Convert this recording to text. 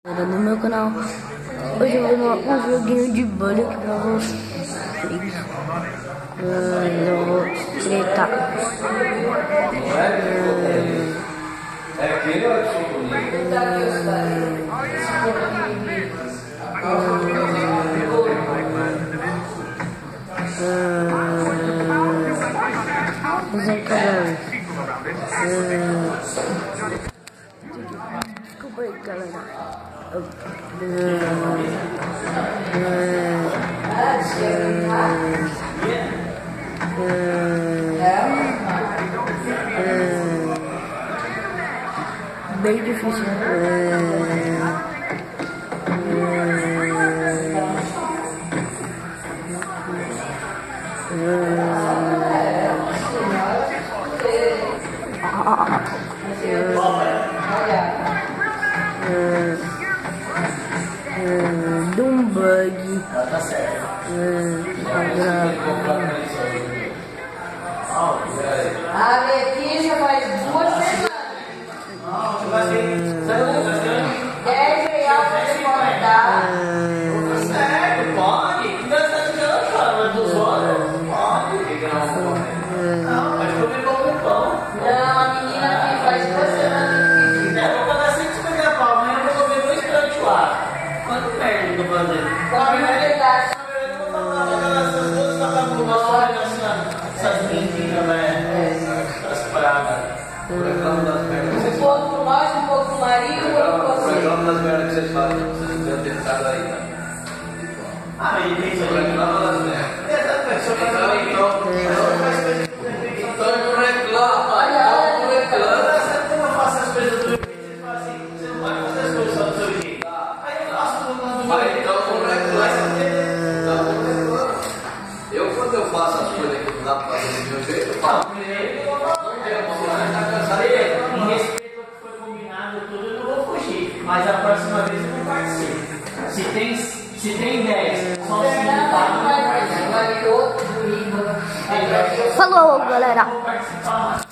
No meu canal, hoje eu vou dar um joguinho de bullying aqui pra vocês. Eu vou tretar. Desculpa aí, galera. Bem difícil. De um bug. A Letícia faz 2 semanas. R$10 pra você cortar. Sério, pode? Ainda está tirando fama dos olhos. Pode. Não, mas comer pão. Não, a menina que faz 2 semanas. Vou falar assim que pegar pau, amanhã eu vou comer 2 crunch lá. Quanto merda eu tô fazendo? Come verdade. Eu vou falar essas duas vagabundas, essas meninas, né? Essas pragas. Um pouco pro nós, um pouco pro marido, um pouco pro você. Reclama das merdas que vocês fazem, vocês não têm tentado aí, né? Ah, e tem isso aqui. Reclama das merdas. Exatamente, só pra dar Então não reclama, então não reclama. Como eu faço as coisas do meu jeito, você fala assim, você não vai fazer as coisas só do seu jeito. Aí eu faço do meu Mas jeito. então não reclama. Então não reclama. Eu, quando eu faço as coisas que não dá pra fazer do meu jeito, eu falo. Em respeito ao que foi combinado tudo, eu não vou fugir. Mas a próxima vez eu não participo. Se tem 10, só 5 Vai outro, Falou, galera. vou participar mais.